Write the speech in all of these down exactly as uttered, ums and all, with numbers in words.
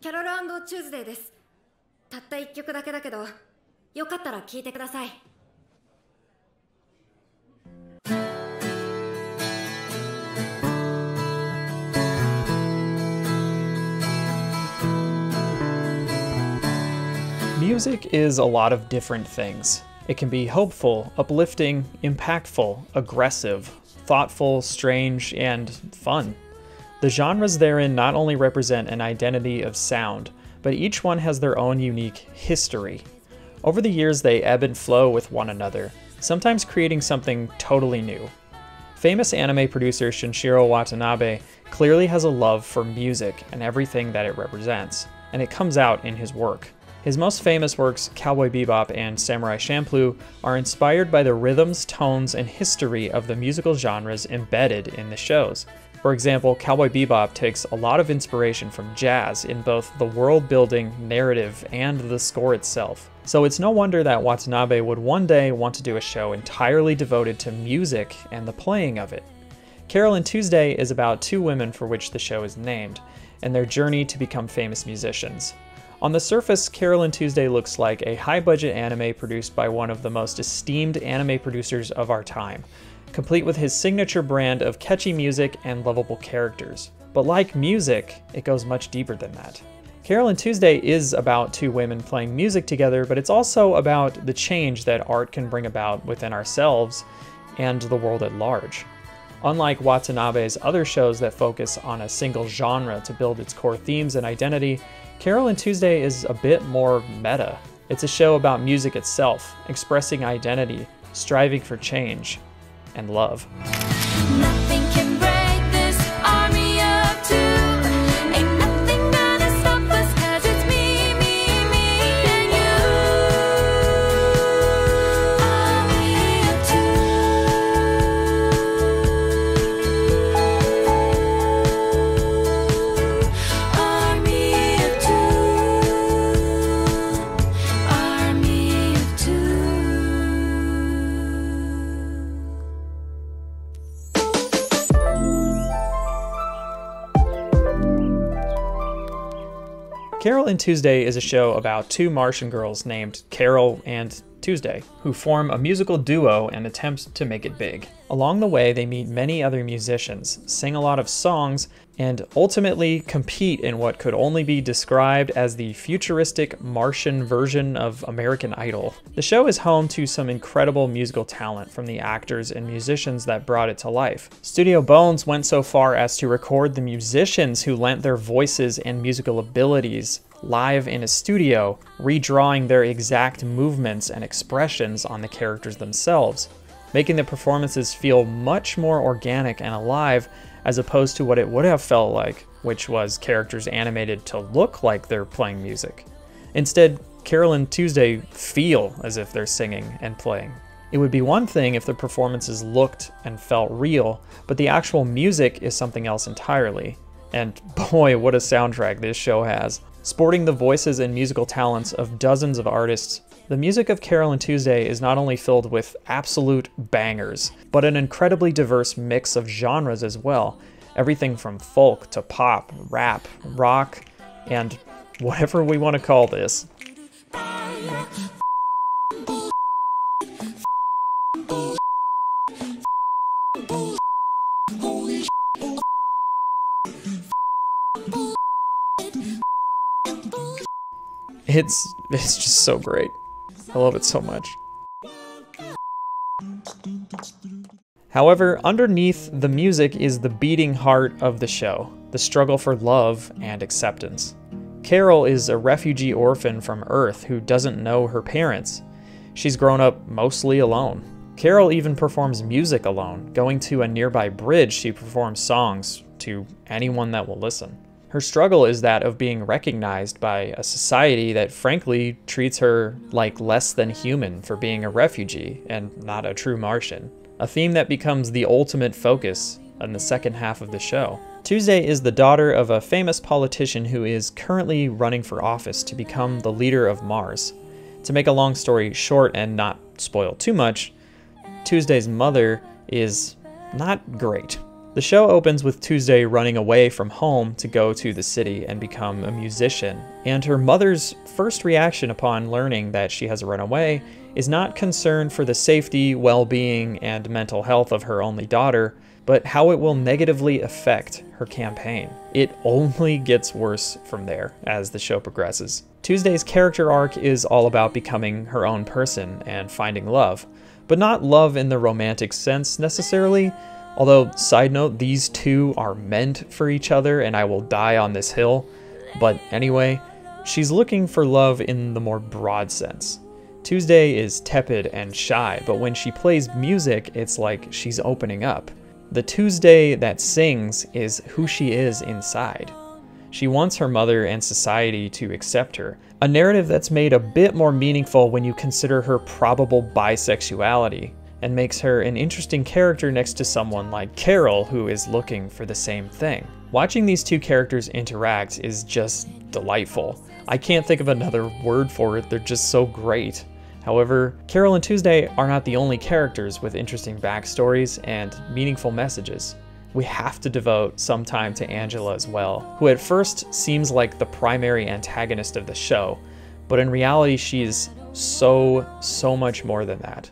Carole and Tuesday です。たった一曲だけだけど、よかったら聴いてください。 Music is a lot of different things. It can be hopeful, uplifting, impactful, aggressive, thoughtful, strange, and fun. The genres therein not only represent an identity of sound, but each one has their own unique history. Over the years, they ebb and flow with one another, sometimes creating something totally new. Famous anime producer Shinichiro Watanabe clearly has a love for music and everything that it represents, and it comes out in his work. His most famous works, Cowboy Bebop and Samurai Champloo, are inspired by the rhythms, tones, and history of the musical genres embedded in the shows. For example, Cowboy Bebop takes a lot of inspiration from jazz in both the world-building, narrative, and the score itself. So it's no wonder that Watanabe would one day want to do a show entirely devoted to music and the playing of it. Carole and Tuesday is about two women for which the show is named, and their journey to become famous musicians. On the surface, Carole and Tuesday looks like a high-budget anime produced by one of the most esteemed anime producers of our time, complete with his signature brand of catchy music and lovable characters. But like music, it goes much deeper than that. Carole and Tuesday is about two women playing music together, but it's also about the change that art can bring about within ourselves and the world at large. Unlike Watanabe's other shows that focus on a single genre to build its core themes and identity, Carole and Tuesday is a bit more meta. It's a show about music itself, expressing identity, striving for change, and love. Nothing can break this army of two. Ain't nothing gonna stop us, 'cause it's me, me, me, and you. Army of two. Army of two. Army of two. Carole and Tuesday is a show about two Martian girls named Carole and Tuesday, who form a musical duo and attempt to make it big. Along the way, they meet many other musicians, sing a lot of songs, and ultimately compete in what could only be described as the futuristic Martian version of American Idol. The show is home to some incredible musical talent from the actors and musicians that brought it to life. Studio Bones went so far as to record the musicians who lent their voices and musical abilities live in a studio, redrawing their exact movements and expressions on the characters themselves, making the performances feel much more organic and alive as opposed to what it would have felt like, which was characters animated to look like they're playing music. Instead, Carole and Tuesday feel as if they're singing and playing. It would be one thing if the performances looked and felt real, but the actual music is something else entirely. And boy, what a soundtrack this show has. Sporting the voices and musical talents of dozens of artists, the music of Carole and Tuesday is not only filled with absolute bangers, but an incredibly diverse mix of genres as well. Everything from folk to pop, rap, rock, and whatever we want to call this. It's, it's just so great. I love it so much. However, underneath the music is the beating heart of the show, the struggle for love and acceptance. Carole is a refugee orphan from Earth who doesn't know her parents. She's grown up mostly alone. Carole even performs music alone. Going to a nearby bridge, she performs songs to anyone that will listen. Her struggle is that of being recognized by a society that frankly treats her like less than human for being a refugee and not a true Martian, a theme that becomes the ultimate focus in the second half of the show. Tuesday is the daughter of a famous politician who is currently running for office to become the leader of Mars. To make a long story short and not spoil too much, Tuesday's mother is not great. The show opens with Tuesday running away from home to go to the city and become a musician, and her mother's first reaction upon learning that she has run away is not concern for the safety, well-being, and mental health of her only daughter, but how it will negatively affect her campaign. It only gets worse from there as the show progresses. Tuesday's character arc is all about becoming her own person and finding love, but not love in the romantic sense necessarily, although, side note, these two are meant for each other and I will die on this hill. But anyway, she's looking for love in the more broad sense. Tuesday is tepid and shy, but when she plays music, it's like she's opening up. The Tuesday that sings is who she is inside. She wants her mother and society to accept her, a narrative that's made a bit more meaningful when you consider her probable bisexuality, and makes her an interesting character next to someone like Carole, who is looking for the same thing. Watching these two characters interact is just delightful. I can't think of another word for it, they're just so great. However, Carole and Tuesday are not the only characters with interesting backstories and meaningful messages. We have to devote some time to Angela as well, who at first seems like the primary antagonist of the show, but in reality she's so, so much more than that.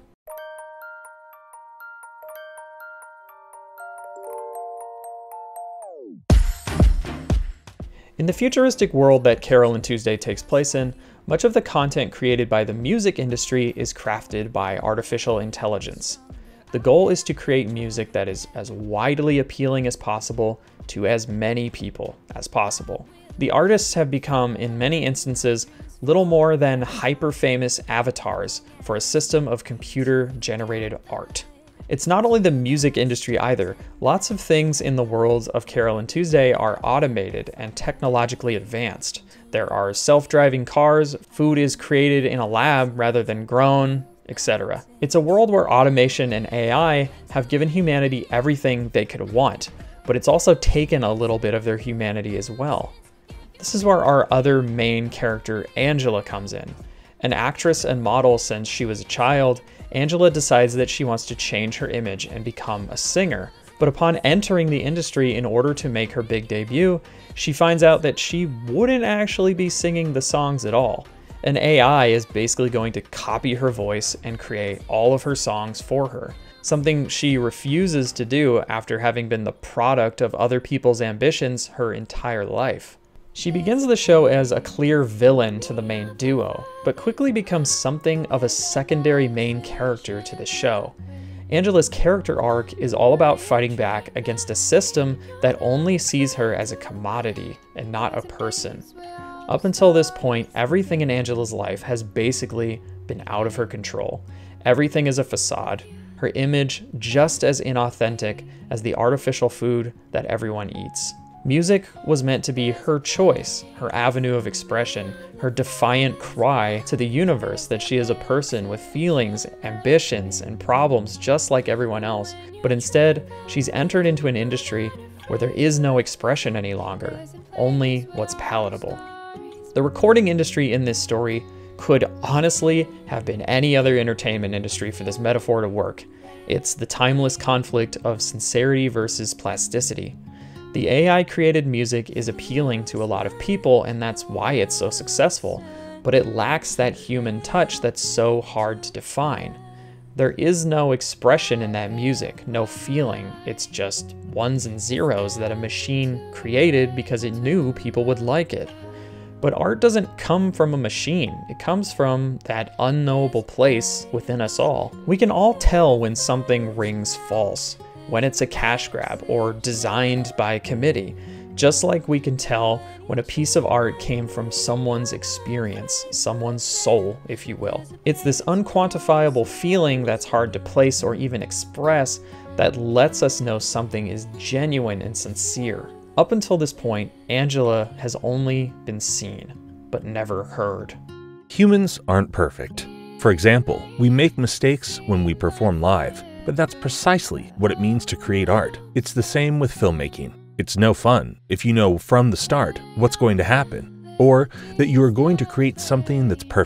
In the futuristic world that Carole and Tuesday takes place in, much of the content created by the music industry is crafted by artificial intelligence. The goal is to create music that is as widely appealing as possible to as many people as possible. The artists have become, in many instances, little more than hyper-famous avatars for a system of computer-generated art. It's not only the music industry either. Lots of things in the world of Carole and Tuesday are automated and technologically advanced. There are self-driving cars, food is created in a lab rather than grown, et cetera. It's a world where automation and A I have given humanity everything they could want, but it's also taken a little bit of their humanity as well. This is where our other main character, Angela, comes in. An actress and model since she was a child, Angela decides that she wants to change her image and become a singer. But upon entering the industry in order to make her big debut, she finds out that she wouldn't actually be singing the songs at all. An A I is basically going to copy her voice and create all of her songs for her, something she refuses to do after having been the product of other people's ambitions her entire life. She begins the show as a clear villain to the main duo, but quickly becomes something of a secondary main character to the show. Angela's character arc is all about fighting back against a system that only sees her as a commodity and not a person. Up until this point, everything in Angela's life has basically been out of her control. Everything is a facade, her image just as inauthentic as the artificial food that everyone eats. Music was meant to be her choice, her avenue of expression, her defiant cry to the universe that she is a person with feelings, ambitions, and problems just like everyone else. But instead, she's entered into an industry where there is no expression any longer, only what's palatable. The recording industry in this story could honestly have been any other entertainment industry for this metaphor to work. It's the timeless conflict of sincerity versus plasticity. The A I-created music is appealing to a lot of people, and that's why it's so successful, but it lacks that human touch that's so hard to define. There is no expression in that music, no feeling. It's just ones and zeros that a machine created because it knew people would like it. But art doesn't come from a machine. It comes from that unknowable place within us all. We can all tell when something rings false, when it's a cash grab or designed by a committee, just like we can tell when a piece of art came from someone's experience, someone's soul, if you will. It's this unquantifiable feeling that's hard to place or even express that lets us know something is genuine and sincere. Up until this point, Angela has only been seen, but never heard. Humans aren't perfect. For example, we make mistakes when we perform live, but that's precisely what it means to create art. It's the same with filmmaking. It's no fun if you know from the start what's going to happen, or that you are going to create something that's perfect.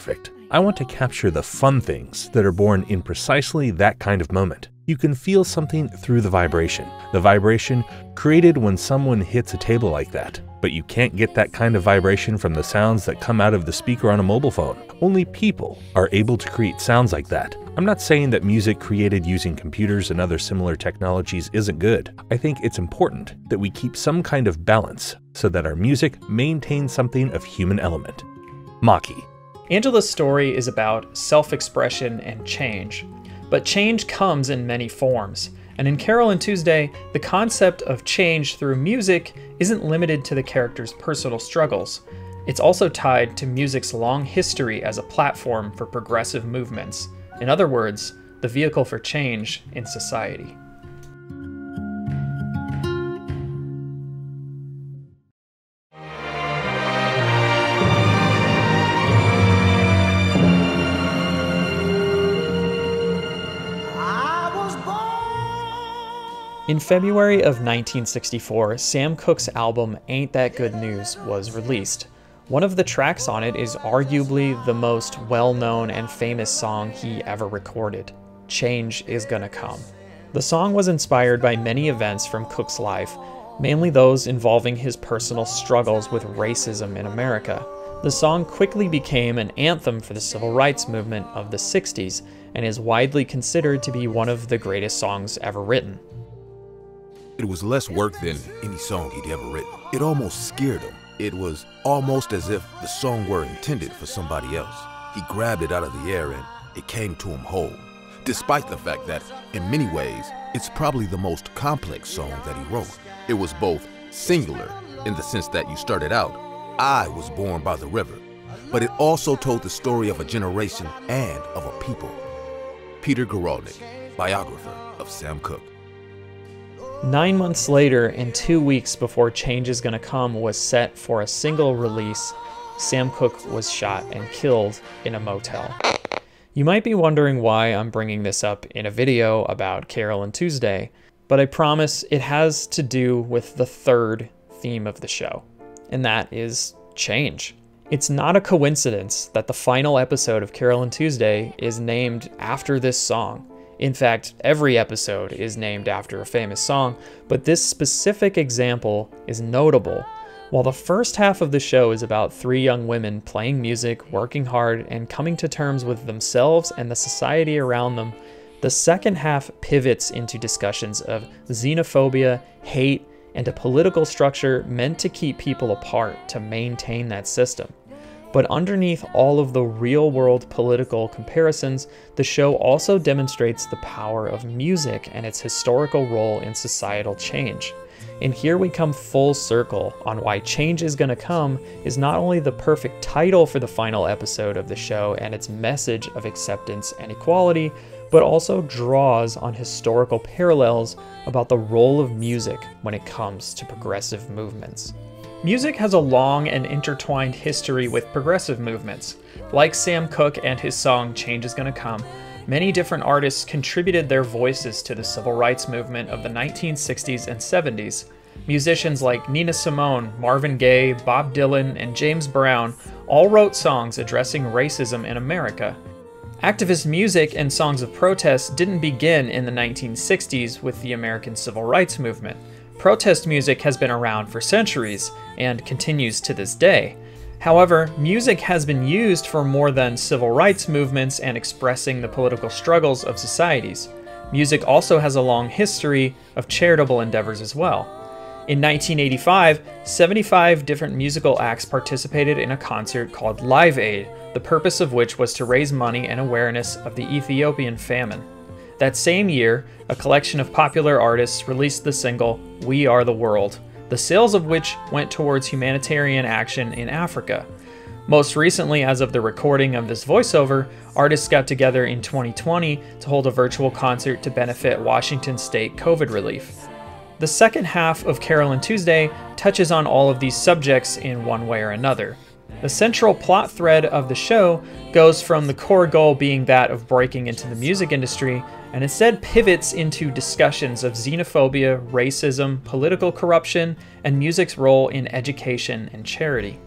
I want to capture the fun things that are born in precisely that kind of moment. You can feel something through the vibration, the vibration created when someone hits a table like that. But you can't get that kind of vibration from the sounds that come out of the speaker on a mobile phone. Only people are able to create sounds like that. I'm not saying that music created using computers and other similar technologies isn't good. I think it's important that we keep some kind of balance so that our music maintains something of human element. Maki. Angela's story is about self-expression and change. But change comes in many forms. And in Carole and Tuesday, the concept of change through music isn't limited to the characters' personal struggles. It's also tied to music's long history as a platform for progressive movements. In other words, the vehicle for change in society. In February of nineteen sixty-four, Sam Cooke's album Ain't That Good News was released. One of the tracks on it is arguably the most well-known and famous song he ever recorded, Change Is Gonna Come. The song was inspired by many events from Cooke's life, mainly those involving his personal struggles with racism in America. The song quickly became an anthem for the civil rights movement of the sixties and is widely considered to be one of the greatest songs ever written. It was less work than any song he'd ever written. It almost scared him. It was almost as if the song were intended for somebody else. He grabbed it out of the air and it came to him whole, despite the fact that, in many ways, it's probably the most complex song that he wrote. It was both singular, in the sense that you started out, I was born by the river, but it also told the story of a generation and of a people. Peter Garalnik, biographer of Sam Cooke. Nine months later, and two weeks before Change Is Gonna Come was set for a single release, Sam Cooke was shot and killed in a motel. You might be wondering why I'm bringing this up in a video about Carole and Tuesday, but I promise it has to do with the third theme of the show, and that is change. It's not a coincidence that the final episode of Carole and Tuesday is named after this song. In fact, every episode is named after a famous song, but this specific example is notable. While the first half of the show is about three young women playing music, working hard, and coming to terms with themselves and the society around them, the second half pivots into discussions of xenophobia, hate, and a political structure meant to keep people apart to maintain that system. But underneath all of the real-world political comparisons, the show also demonstrates the power of music and its historical role in societal change. And here we come full circle on why Change Is Gonna Come is not only the perfect title for the final episode of the show and its message of acceptance and equality, but also draws on historical parallels about the role of music when it comes to progressive movements. Music has a long and intertwined history with progressive movements. Like Sam Cooke and his song Change Is Gonna Come, many different artists contributed their voices to the civil rights movement of the nineteen sixties and seventies. Musicians like Nina Simone, Marvin Gaye, Bob Dylan, and James Brown all wrote songs addressing racism in America. Activist music and songs of protest didn't begin in the nineteen sixties with the American Civil Rights Movement. Protest music has been around for centuries and continues to this day. However, music has been used for more than civil rights movements and expressing the political struggles of societies. Music also has a long history of charitable endeavors as well. In nineteen eighty-five, seventy-five different musical acts participated in a concert called Live Aid, the purpose of which was to raise money and awareness of the Ethiopian famine. That same year, a collection of popular artists released the single We Are the World, the sales of which went towards humanitarian action in Africa. Most recently, as of the recording of this voiceover, artists got together in twenty twenty to hold a virtual concert to benefit Washington State COVID relief. The second half of Carole and Tuesday touches on all of these subjects in one way or another. The central plot thread of the show goes from the core goal being that of breaking into the music industry, and instead pivots into discussions of xenophobia, racism, political corruption, and music's role in education and charity.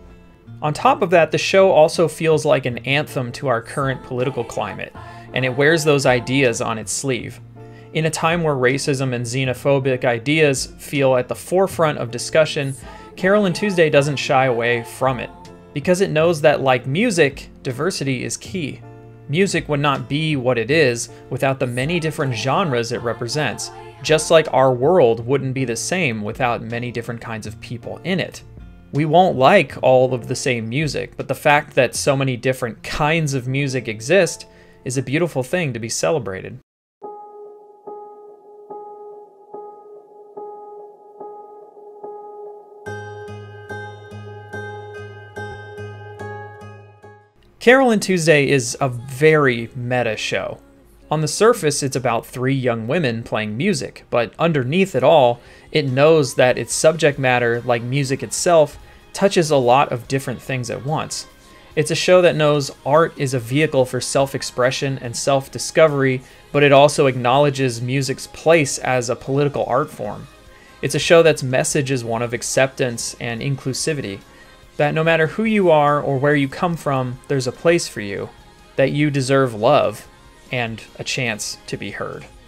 On top of that, the show also feels like an anthem to our current political climate, and it wears those ideas on its sleeve. In a time where racism and xenophobic ideas feel at the forefront of discussion, Carole and Tuesday doesn't shy away from it, because it knows that, like music, diversity is key. Music would not be what it is without the many different genres it represents, just like our world wouldn't be the same without many different kinds of people in it. We won't like all of the same music, but the fact that so many different kinds of music exist is a beautiful thing to be celebrated. Carole and Tuesday is a very meta show. On the surface, it's about three young women playing music, but underneath it all, it knows that its subject matter, like music itself, touches a lot of different things at once. It's a show that knows art is a vehicle for self-expression and self-discovery, but it also acknowledges music's place as a political art form. It's a show that's message is one of acceptance and inclusivity, that no matter who you are or where you come from, there's a place for you, that you deserve love and a chance to be heard.